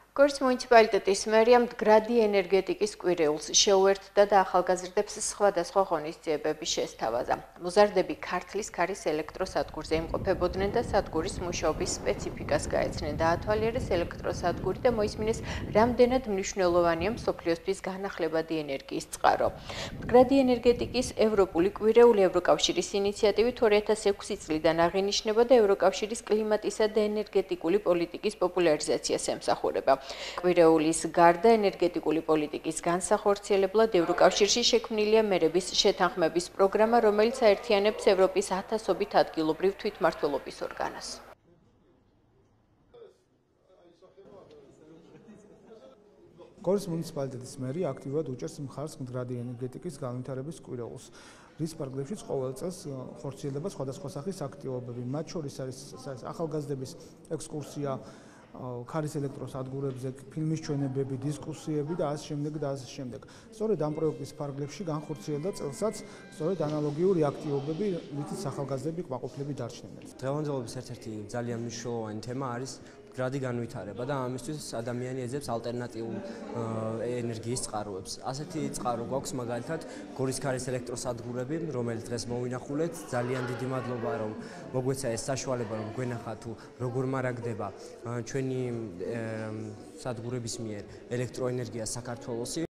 გორის მუნიციპალიტეტის მერია მდგრადი ენერგეტიკის კვირეულს შეუერთდა და ახალგაზრდებს სხვადასხვა ღონისძიებების შესთავაზა. მოზარდები ქართლის ქარის ელექტროსადგურზე იმყოფებოდნენ და სადგურის მუშაობის სპეციფიკას გაეცნენ. დაათვალიერეს ელექტროსადგური და მოისმინეს, რამდენად მნიშვნელოვანია მსოფლიოსთვის განახლებადი ენერგიის წყარო. მდგრადი ენერგეტიკის ევროპული კვირეული ევროკავშირის ინიციატივით 2006 წლიდან აღინიშნება და ევროკავშირის კლიმატისა და ენერგეტიკული პოლიტიკის პოპულარიზაციას ემსახურება. კვირეულის გარდა ენერგეტიკული პოლიტიკის განსახორციელებლად ევროკავშირში შექმნილია მერების შეთანხმების პროგრამა, რომელიც აერთიანებს ევროპის ათასობით ადგილობრივ თვითმმართველობის ორგანოს. გორის მუნიციპალიტეტის მერი აქტიურად უჭერს მხარს მდგრადი ენერგეტიკის განვითარების კვირეულს. რის პარკლებში ყოველ წელს ხორციელდება სხვადასხვა სახის აქტივობები, მათ შორის არის ახალგაზრდების ექსკურსია, ქარის ელექტროსადგურებზე, ფილმის ჩვენებები, დისკუსიები და ასე შემდეგ. სწორედ ამ პროექტის პარკლებში განხორციელდა წელსაც სწორედ ანალოგიური აქტივობები, რითიც ახალგაზრდები კმაყოფილები დარჩნენ. დღევანდელობის ერთ-ერთი ძალიან მნიშვნელოვანი თემა არის მდგრადი განვითარება და ამისთვის ადამიანი ეძებს ალტერნატიულ ენერგიის წყაროებს. ასეთი წყარო გვაქვს მაგალითად გორის ქარის ელექტროსადგურები, რომელიც დღეს მოვინახულეთ. ძალიან დიდი მადლობა, რომ მოგვეცა ეს საშუალება, რომ გვენახა თუ როგორ მარაგდება ჩვენი სადგურების მიერ ელექტროენერგია საქართველოში.